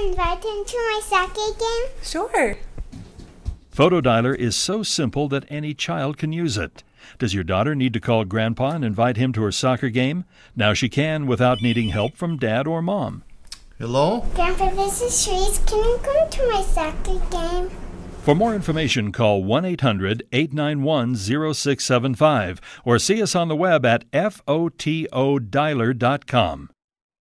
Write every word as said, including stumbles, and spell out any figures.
invite him to my soccer game? Sure. FotoDialer is so simple that any child can use it. Does your daughter need to call Grandpa and invite him to her soccer game? Now she can without needing help from Dad or Mom. Hello? Grandpa, this is Shreeze. Can you come to my soccer game? For more information, call one eight hundred, eight nine one, zero six seven five or see us on the web at F O T O dialer dot com.